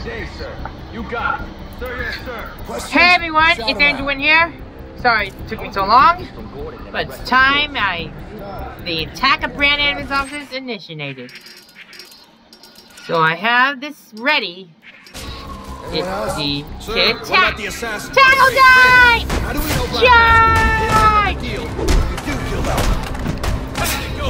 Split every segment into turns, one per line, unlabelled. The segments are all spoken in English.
Day, sir. You got it. Sir, yes, sir.
Questions?
Hey everyone,
Shout
it's
them
Andrew
out.
in here. Sorry it took me so long, but it's time the attack of Brand Adam's office initiated. So I have this ready. It's the kid attack. Tackle die!
How do we know Black
Charge!
Deal. You do kill that. Go,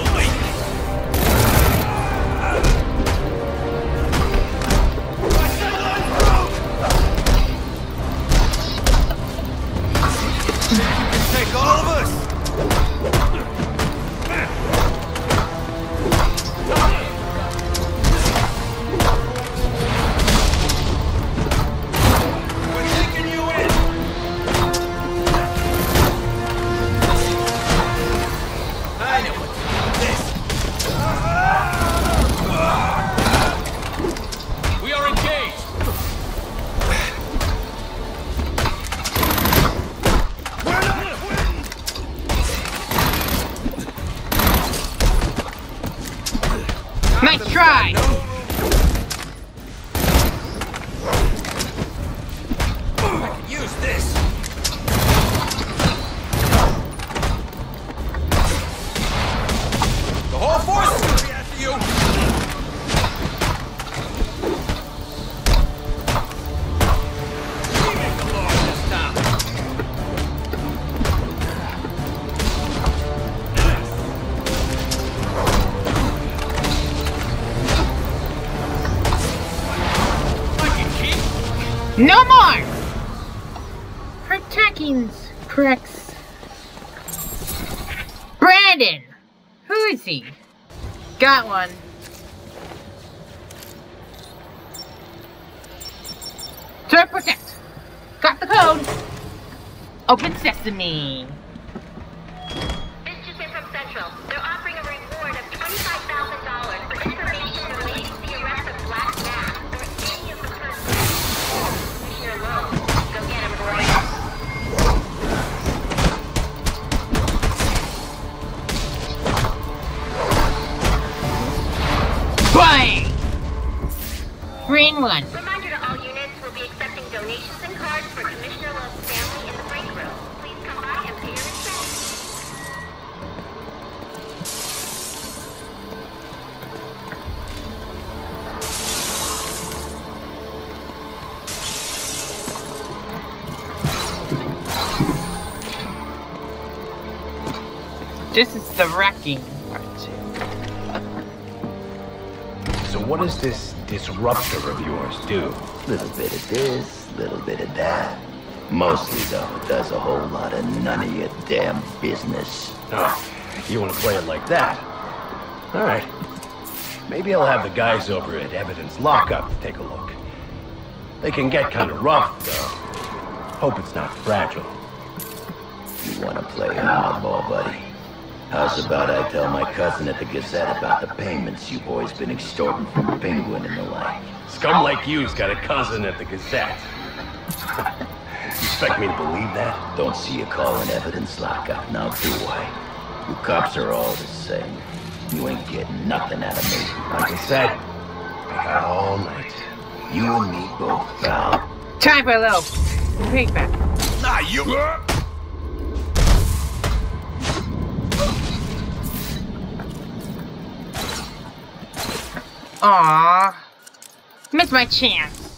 take all of us! We're taking you in! I know what to do with this. We are engaged!
Nice try!
I can use this! The whole force is gonna be after you! We make the law this time!
No more! Protecting's corrects. Brandon! Who is he? Got one. To protect. Got the code. Open sesame.
This just in from Central. They're offering a reward of $25,000 for information relating to the arrest of Black Mass or any of the persons. Commissioner Lowe, go get him, boy.
Bang! Green one.
Reminder to all units, we'll be accepting donations and cards for Commissioner Lowe's family in the break room. Please come by and pay your respects.
This is the wrecking part.
So what does this disruptor of yours do?
Little bit of this, little bit of that. Mostly, though, it does a whole lot of none of your damn business.
Oh, you want to play it like that? All right. Maybe I'll have the guys over at Evidence Lockup take a look. They can get kind of rough, though. Hope it's not fragile.
You want to play hardball, buddy? How's about I tell my cousin at the Gazette about the payments you boys been extorting from Penguin and the like?
Scum like you's got a cousin at the Gazette. You expect me to believe that?
Don't see you calling Evidence Lockup, now do I? You cops are all the same. You ain't getting nothing out of me.
Like I said, I got all night.
You and me both, pal.
Time for a little pigback.
Nah, you...
Aww. Missed my chance.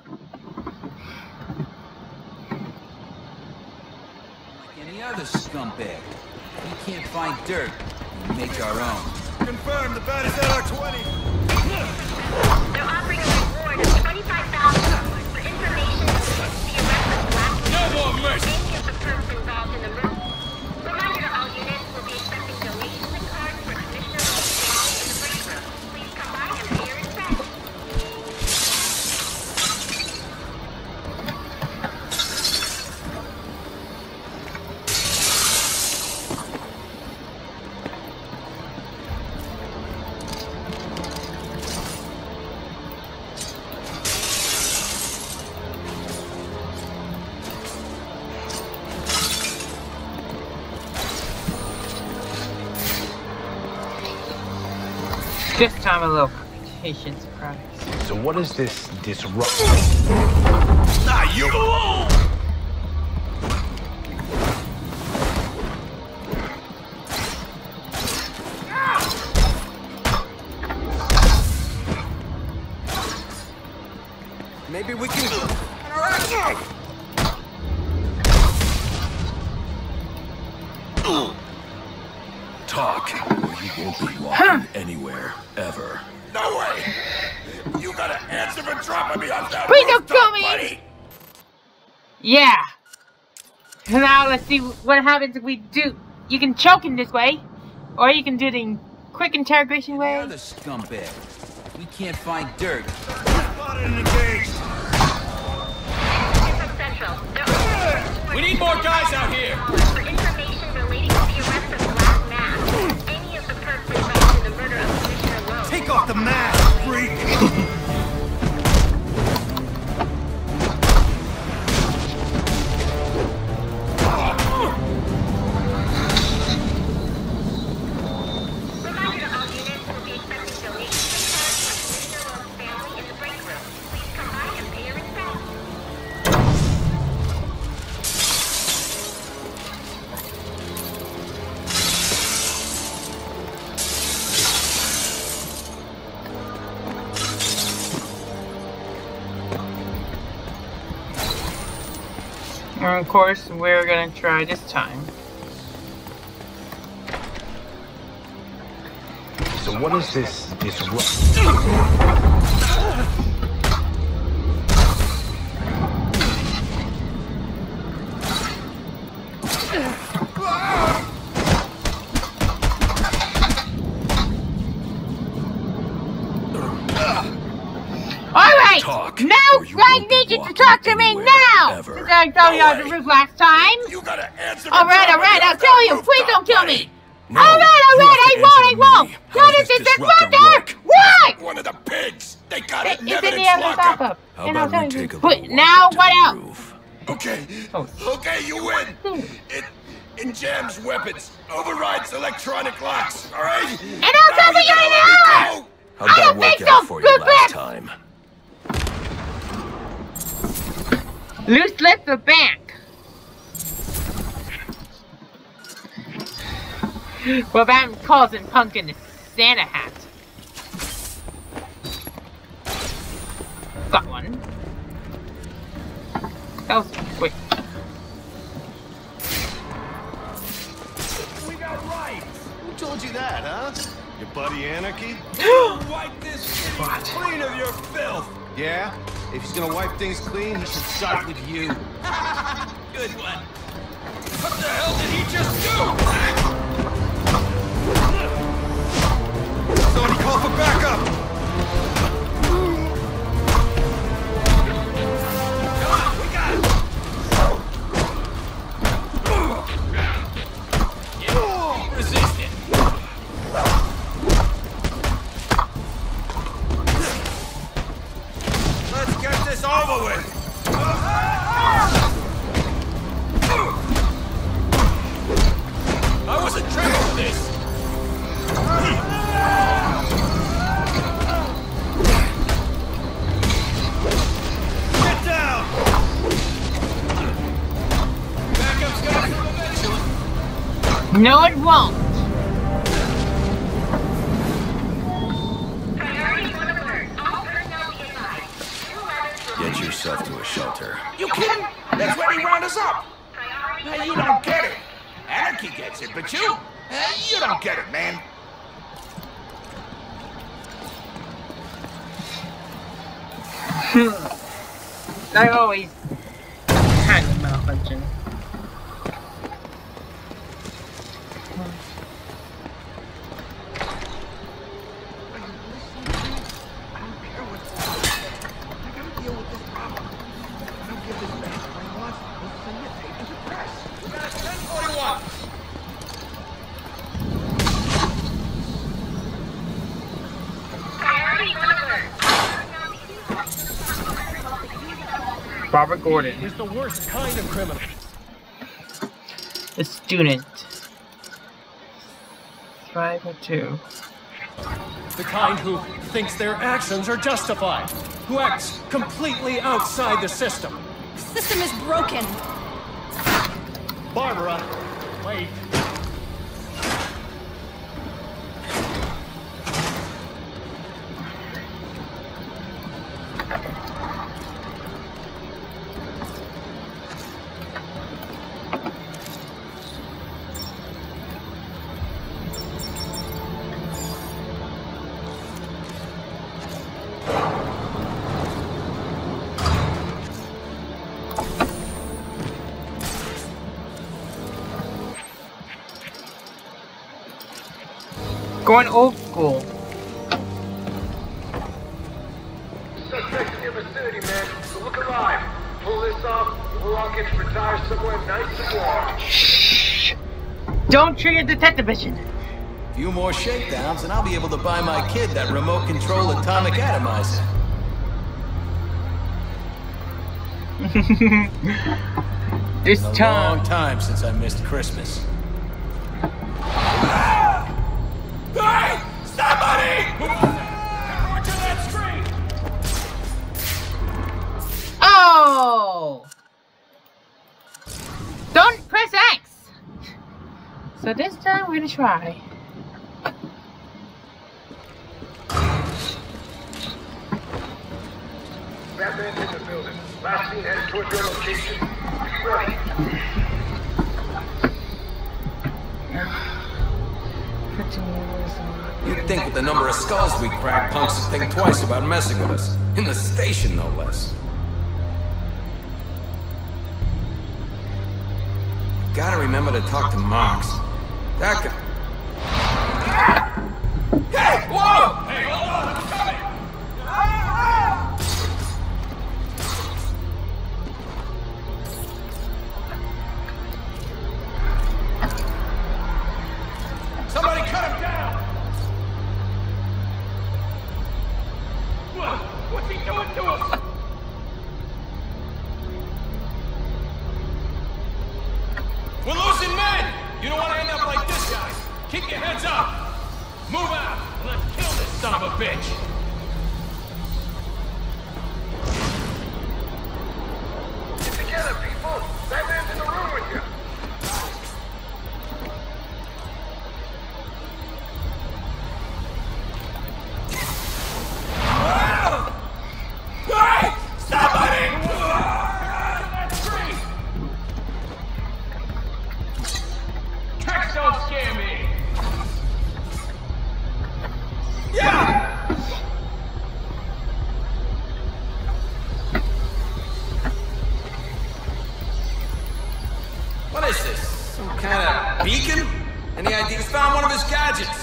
Like any other scumbag. We can't find dirt. We make our own.
Confirm the bat is at our 20.
They're offering a reward of $25,000 for information relating to the arrest of Black Mass.
No more mercy.
Any of the persons involved in the murder. Reminder to all units, we'll be accepting donations and cards for Commissioner Lowe's family in the break room. Please come by and pay your respects.
This time a little competition surprise.
So what is this disrupt?
Nah, you! Maybe we can...
Talk, or you won't be walking anywhere, ever.
No way! You gotta answer for dropping me off that
Please don't
rooftop,
kill me!
buddy!
Yeah. Now let's see what happens if we do. You can choke him this way, or you can do the quick interrogation
The
way.
other scumbag. We can't find dirt.
Spotted and engaged!
From Central.
We need more guys out here!
For information relating to the arrest of Black Mass. Any of the perps involved in the murder of Commissioner Lowe.
Take off the mask, freak!
Reminder to all units will be accepting donations from Commissioner Lowe's family in the break room. Please come by and pay your respects.
And of course, we're gonna try this time.
So what is this disrupt?
Alright!
Talk,
Now
or you
I
won't be
need you to
walking
talk to me
anywhere,
now!
ever.
Since I told you on the
way.
roof last time.
You gotta answer for
Alright,
dropping me
I'll
off
tell
that
you. Please don't
rooftop,
kill
buddy.
me.
No,
Alright,
you have
I
to
won't,
answer
I won't!
me.
How
How
does
does
this
disruptor
disruptor
work?
work?
One of the pigs! They got
It's
it in
in the
evidence
evidence
lockup!
lockup.
How
And I'll
about
tell
we
you.
take a
But
little
now
walk up
what
to the
else?
roof?
Okay.
Oh.
Okay, you win. It jams weapons, overrides electronic locks, alright?
And I'll tell you now!
How'd
I
that
don't
work
think
out
so,
for you
good
last
bit.
time?
Loose lips the bank. Well, that causing Pumpkin the Santa hat. Got one. That was quick.
We got rights.
Who told you that, huh? Your buddy Anarchy?
Wipe this city
What?
clean of your filth.
Yeah? If he's gonna wipe things clean, he should start with you.
Good one. What the hell did he just do? Somebody call for backup. Come on, we got it. Yeah, resist it. Let's get this over with. I wasn't trained for this. Get down. Backup's gonna come eventually.
No, it won't.
Priority 1 alert. All personnel be advised. 211
Get yourself to a shelter.
You kidding? That's when he round us up.
Priority
Now you don't get it. Anarchy gets it, but you don't get it, man.
I always kind of malfunction.
Priority 1 alert.
Robert Gordon,
He's the worst kind of criminal.
the student. 502.
The kind who thinks their actions are justified. Who acts completely outside the system.
The system is broken.
Barbara, wait.
Going old school.
Suspects in your vicinity, man. So look alive. Pull this off, we'll all get you retired somewhere nice and warm.
Shh. Don't trigger detective mission.
Few more shakedowns and I'll be able to buy my kid that remote control atomic atomizer.
This
Been a
time.
long time since I missed Christmas.
Hey! Somebody! Over to that screen!
Oh! Don't press X! So this time we're gonna try.
Batman's in the building. Last seen headed toward your location. Be ready.
You'd think with the number of skulls we cracked, punks would think twice about messing with us. In the station, no less. Gotta remember to talk to Marks. That could... Hey! Whoa!
Hey, hold on, I'm coming!
Somebody cut him down!
What's he doing to us? We're losing men! You don't want to end up like this guy. Keep your heads up! Move out, and let's kill this son of a bitch!
Get together, people. Batman's in the room with you.
Hey! Somebody! That tree! Tricks don't scare me! Yeah!
What is this? Some kind of beacon? Any ideas? Found one of his gadgets.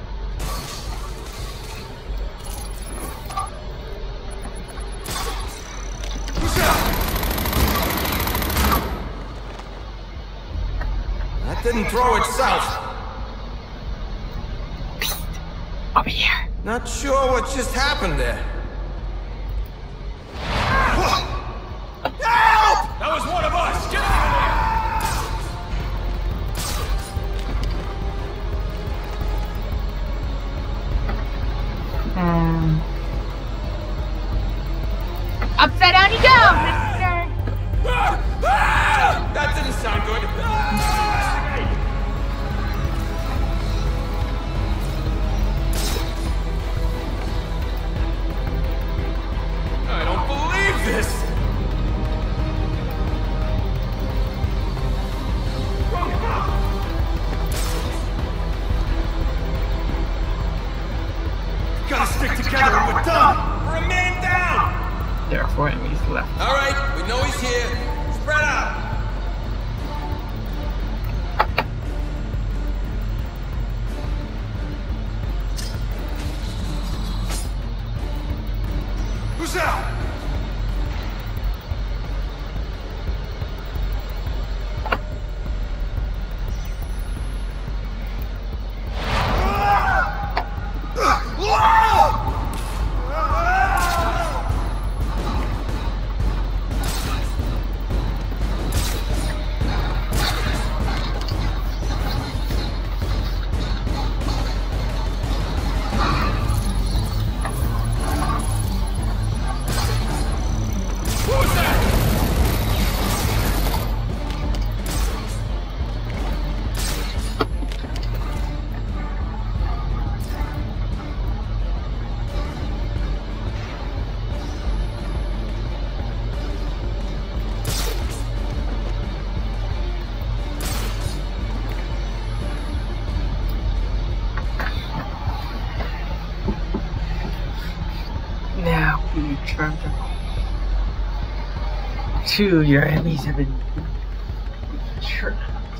That didn't throw itself.
Over here.
Not sure what just happened there.
Help! That was one of us! Get out of there!
Upside down you go, mister!
That didn't sound good. I don't believe this.
Gotta stick together or we're done! We're a man down!
There are 4 enemies left.
All right, we know he's here. Spread out.
Who's out?
from them. 2 of your enemies have been trapped.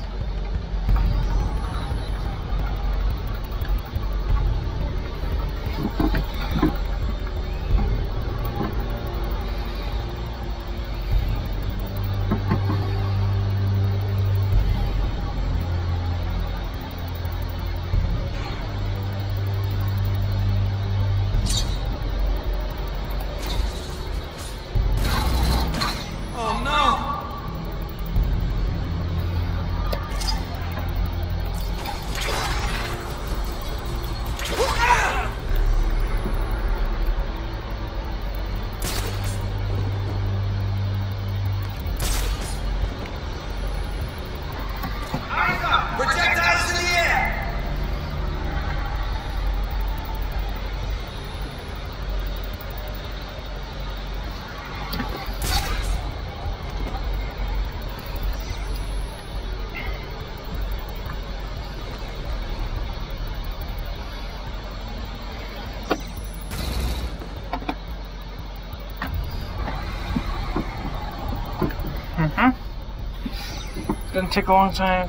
Didn't take a long time.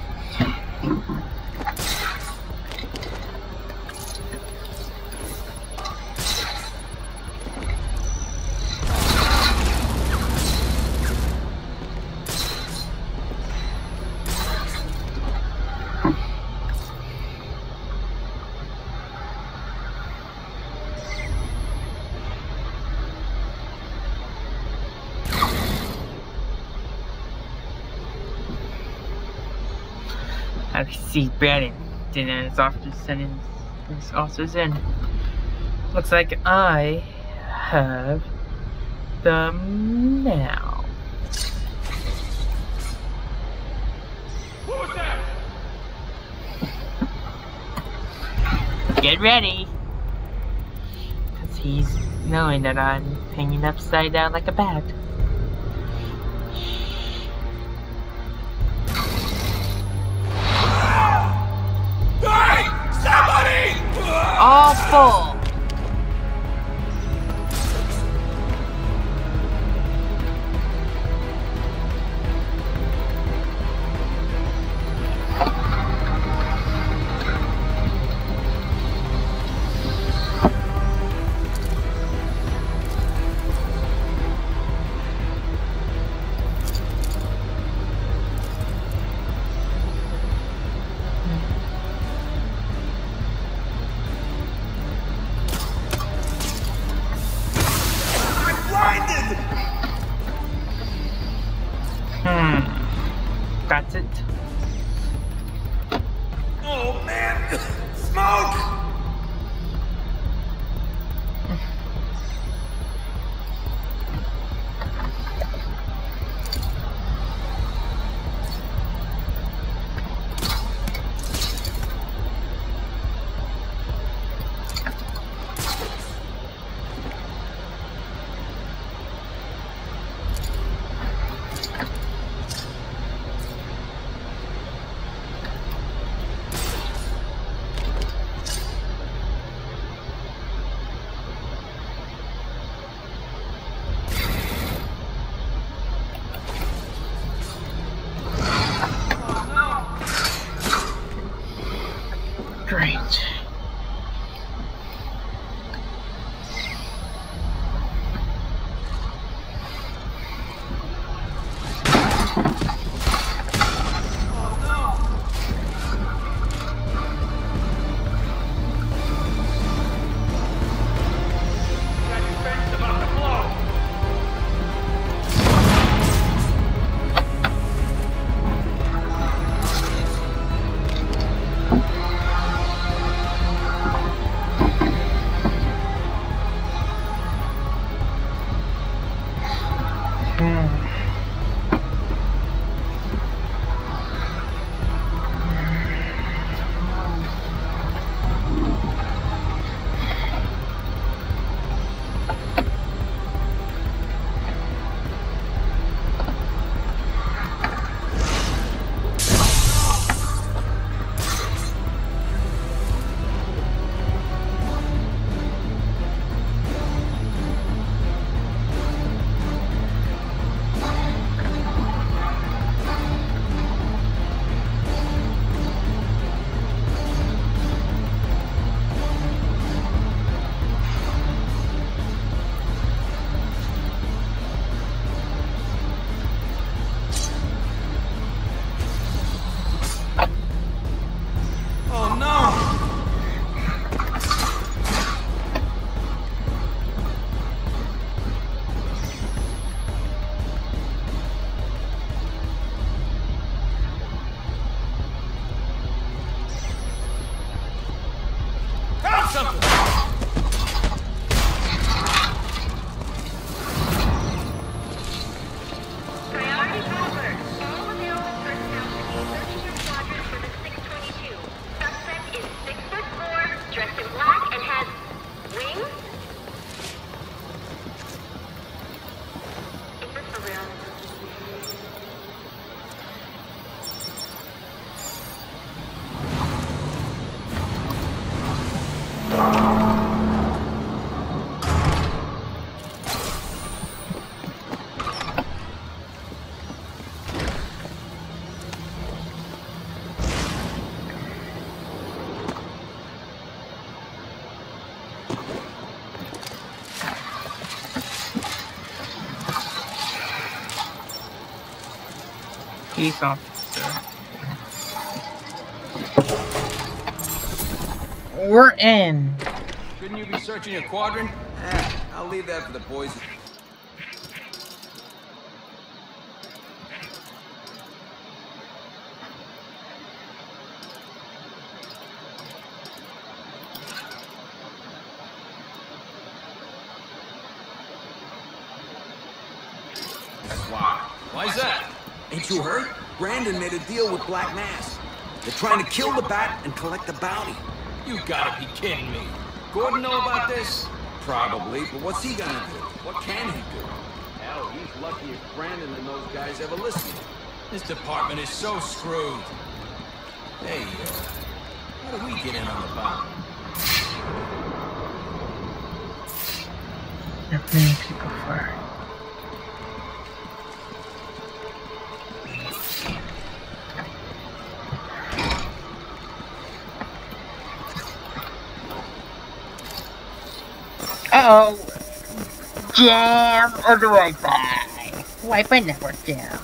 I can see Brandon and his officer sending his officers in. Looks like I have them now.
What was that?
Get ready! Because he's knowing that I'm hanging upside down like a bat. All full. That's it.
Oh man! Smoke!
Great. Peace officer. We're in.
Shouldn't you be searching your quadrant? I'll leave that for the boys.
Why's that?
Ain't you heard? Brandon made a deal with Black Mass. They're trying to kill the Bat and collect the bounty.
You gotta be kidding me. Gordon know about this?
Probably, but what's he gonna do? What can he do? Hell, he's lucky if Brandon and those guys ever listen.
This department is so screwed. Hey, how do we get in on the bounty?
Definitely people fire. Uh-oh. Jam on the Wi-Fi. Wi-Fi network jam.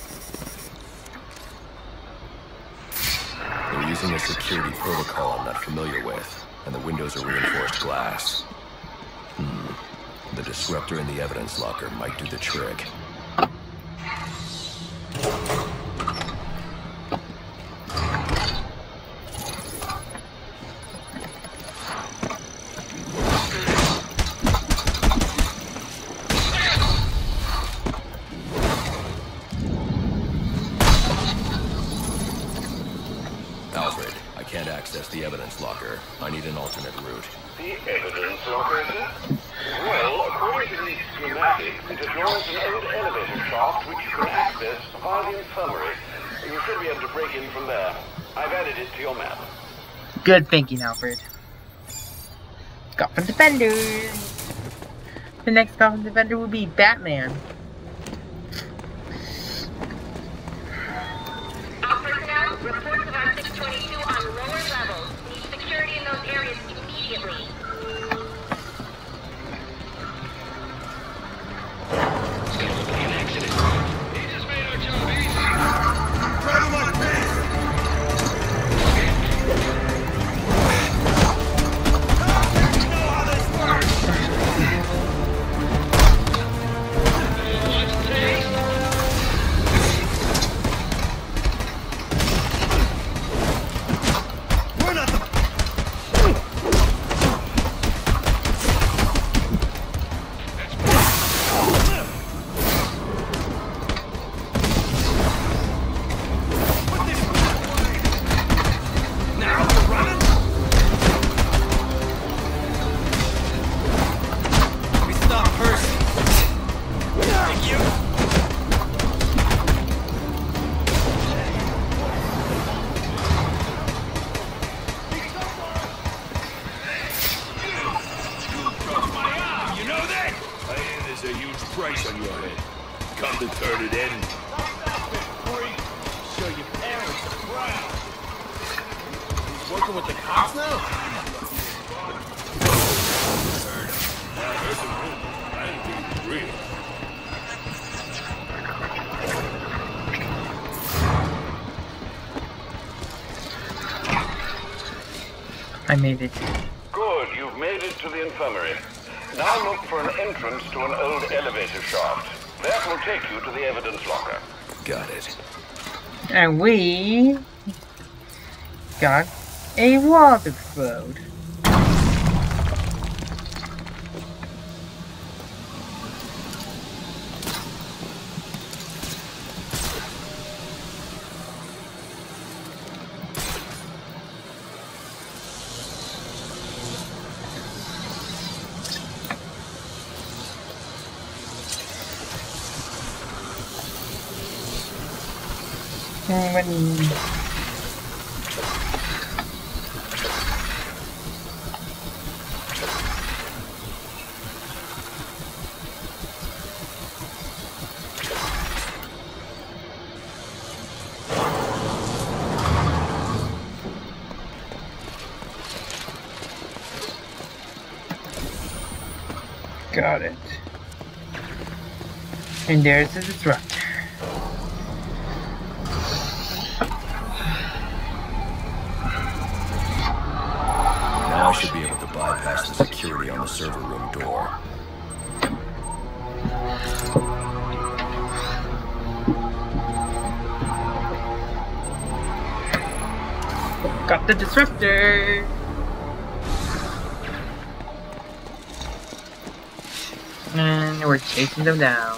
They're using a security protocol I'm not familiar with, and the windows are reinforced glass. The disruptor in the evidence locker might do the trick. Alfred, I can't access the evidence locker. I need an alternate route.
The evidence locker? Well, according to the schematics, it adjoins an old elevator shaft which you can access via the infirmary. You should be able to break in from there. I've added it to your map.
Good thinking, Alfred. Gotham Defenders. The next Gotham Defender will be Batman.
All personnel, reports of our 622 on lower levels. Need security in those areas immediately.
I made it.
Good, you've made it to the infirmary. Now look for an entrance to an old elevator shaft. That will take you to the evidence locker.
Got it.
And we got a wall to explode. Got it. And there's the disruptor.
server room door.
Got the disruptor. And we're chasing them down.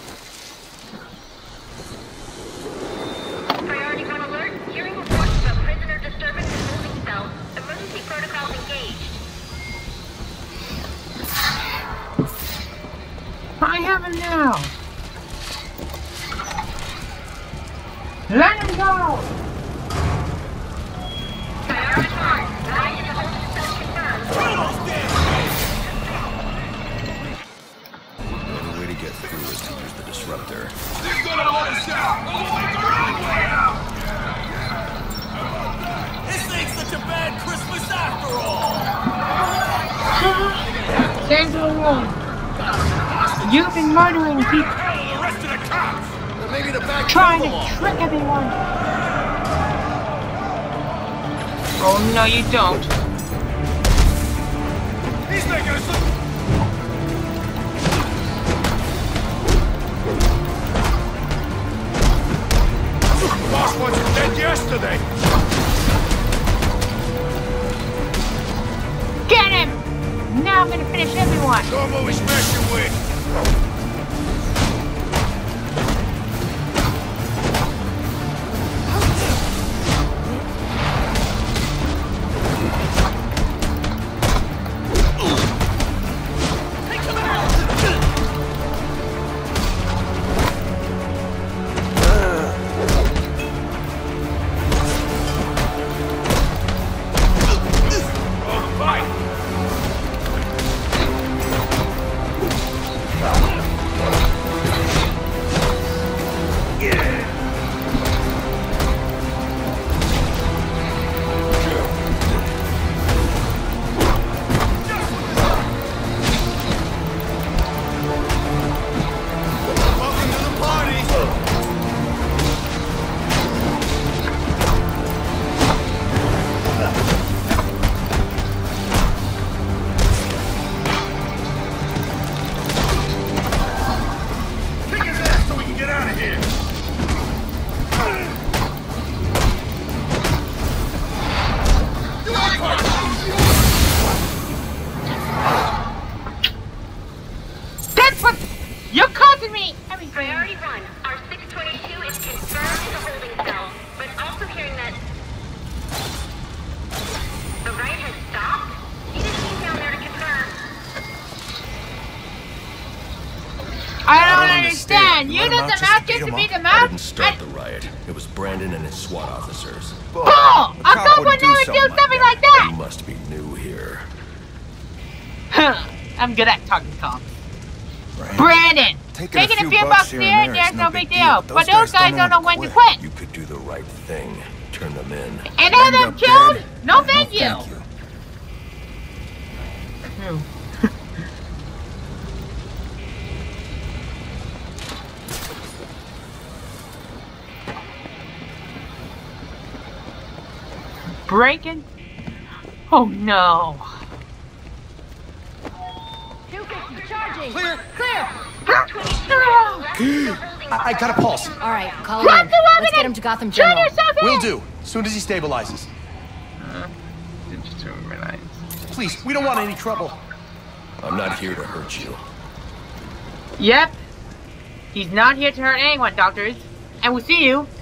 Priority 1 alert. Hearing reports of prisoner disturbance in holding cell. Emergency protocols engaged.
I have him now. Let him go.
Priority 1. Line into holding cell confirmed.
The only way to get through is to use the disruptor.
He's gonna let us out! We'll make the right way out! This ain't such a bad Christmas after all!
Stand to the room. You've been murdering people.
Hell, the rest of the cops!
Maybe the back
Trying to trick everyone. Oh, no, you don't.
He's making us look... Boss wants him dead yesterday!
Get him! Now I'm gonna finish everyone.
Show him what we smashed him with!
Priority 1, our 622 is confirmed in the holding cell, but also hearing that the riot has stopped. Need a team down there to confirm.
I don't understand. You did the match just to beat them
I
up?
didn't start the riot. It was Brandon and his SWAT officers.
Bull! A cop would never do something like that!
You must be new here.
Huh. I'm good at talking cops. Brandon! Taking a few bucks here and there's no big deal. But those guys don't know when to quit.
You could do the right thing. Turn them in.
And have them killed? No thank you. Breaking? Oh no.
Charging.
Clear.
Clear.
I got a pulse.
All right, call it in. Let's get him to Gotham General.
Turn yourself in!
Will do. As soon as he stabilizes. Please, we don't want any trouble.
I'm not here to hurt you.
Yep. He's not here to hurt anyone, doctors. And we'll see you